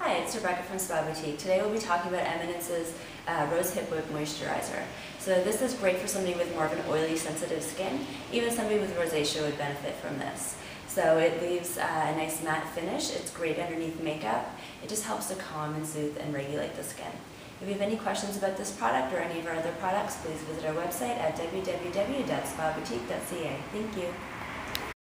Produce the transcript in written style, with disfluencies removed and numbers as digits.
Hi, it's Rebecca from Spa Boutique. Today we'll be talking about Eminence's Rosehip Whip Moisturizer. So this is great for somebody with more of an oily, sensitive skin. Even somebody with rosacea would benefit from this. So it leaves a nice matte finish. It's great underneath makeup. It just helps to calm and soothe and regulate the skin. If you have any questions about this product or any of our other products, please visit our website at www.spaboutique.ca. Thank you.